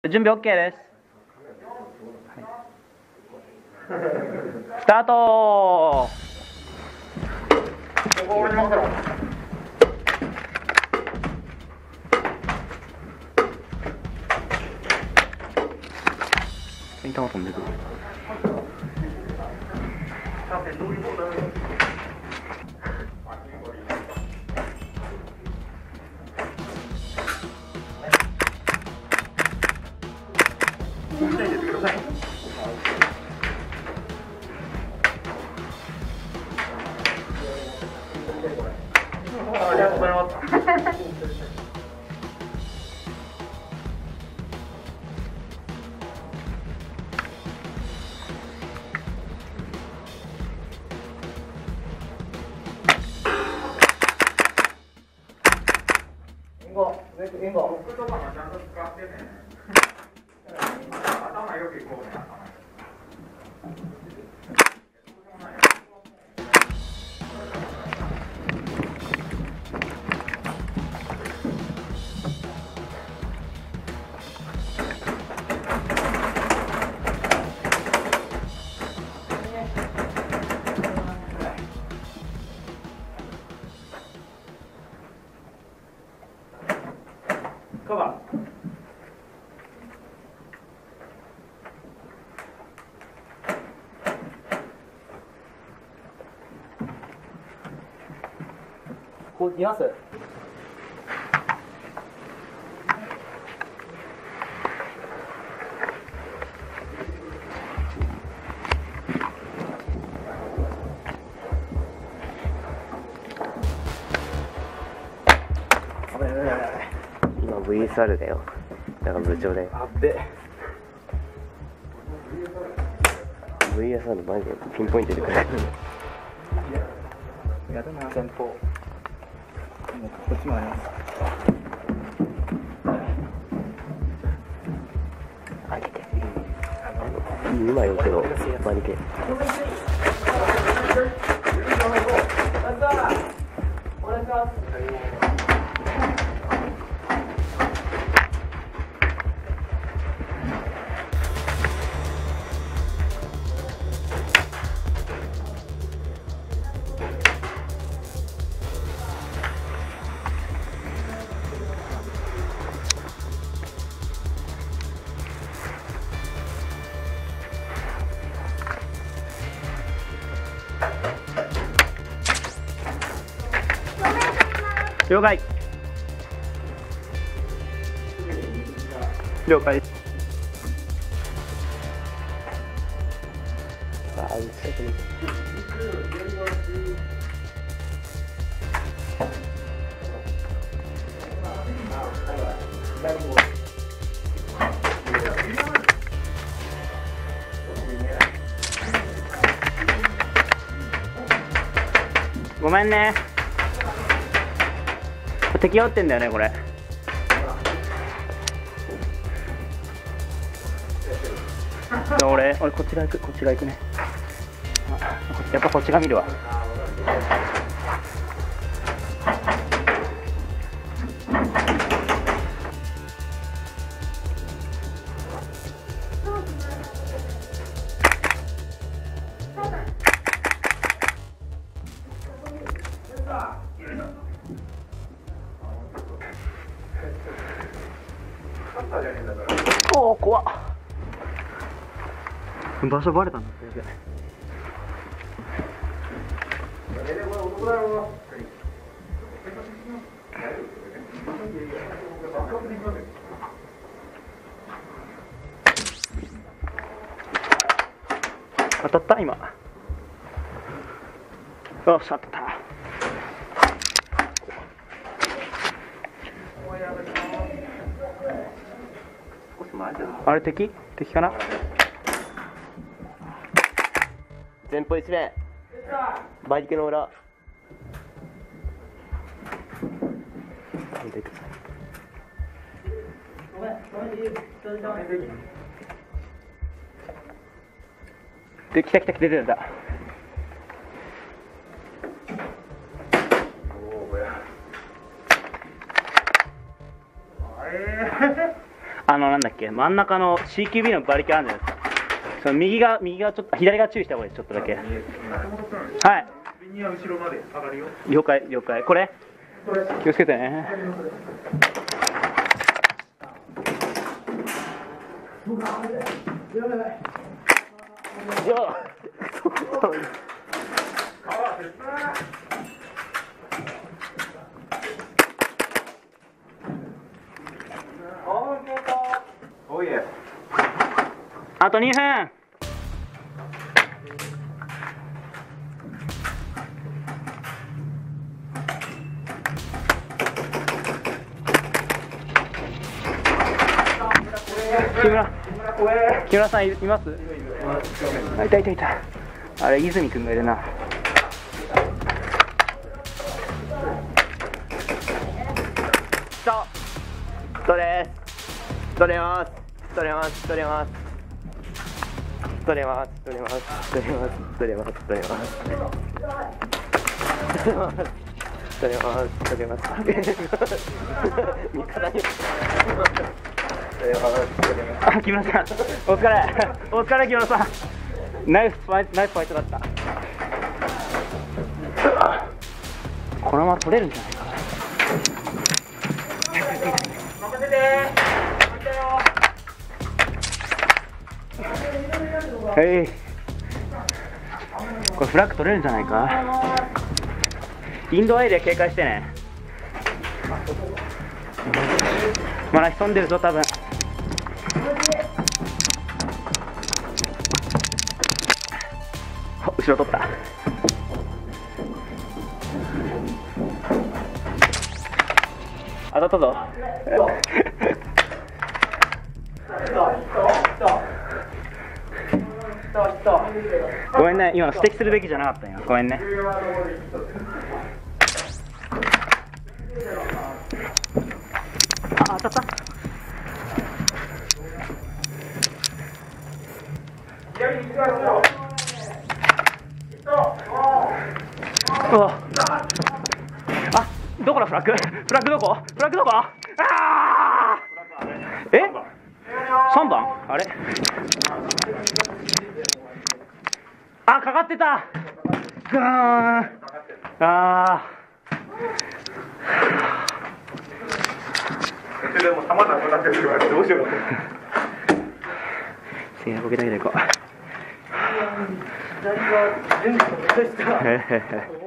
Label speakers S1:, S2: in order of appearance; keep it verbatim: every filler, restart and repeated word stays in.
S1: 準備 OK です、はい、スタート。球飛んでくる。ありがとうございます。援護、僕とかもちゃんと使ってね。頭よくいこうね、頭。カバー。こういます。
S2: 今 ブイエスアール だよ。だから部長だよ。
S1: あっべ。
S2: ブイエスアール マジでピンポイントでくる。
S1: やるな、前方。もうこっちもあります。
S2: 上げて。にまい置くの、マニケ。お願いします。
S1: 了解。了解。
S2: ああ、打ちたくない。
S1: ごめんね。敵合ってんだよねこれ。俺俺こっち側行くこっち側行くね。やっぱこっち側見るわ。おお怖っ。場所バレたんだって。当たった今。よし当たった。あれ敵敵かな。
S2: 前方一面バリケの裏。
S1: で来た来た来た出てた。 あのなんだっけ、真ん中の シーキュービー の馬力あるじゃないですか。その右が右がちょっと左が注意した方がいいです。ちょっとだけ。はい。
S3: 右は後ろまで上がるよ。
S1: 了解了解。これ気をつけてね。よあとにふん。木村木村さんいます？あ、いたいたいた。あれ泉君がいるな。
S2: ストレス取れます取れます取れます取れます取れます取れます取れます取れます取れます取れます取れます味方に
S1: あ、木村さんお疲れお疲れ木村さん。ナイスファイトナイスファイトだった。このまま取れるんじゃないかな。任せてー。はい。これフラッグ取れるんじゃないか。インドアエリア警戒してね。まだ潜んでるぞ多分。後ろ取った。当たったぞ。ごめんね、今の指摘するべきじゃなかったよ。ごめんね。あ、当たった。うわあ、どこだフラッグ？フラッグどこ？フラッグどこ？ああ！え？さんばん？あれ？あ、かかってた。ぐーん。ああ。でも弾なくなってるからどうしよう。せや、ボケだけでいこう。左は全部飛び出した。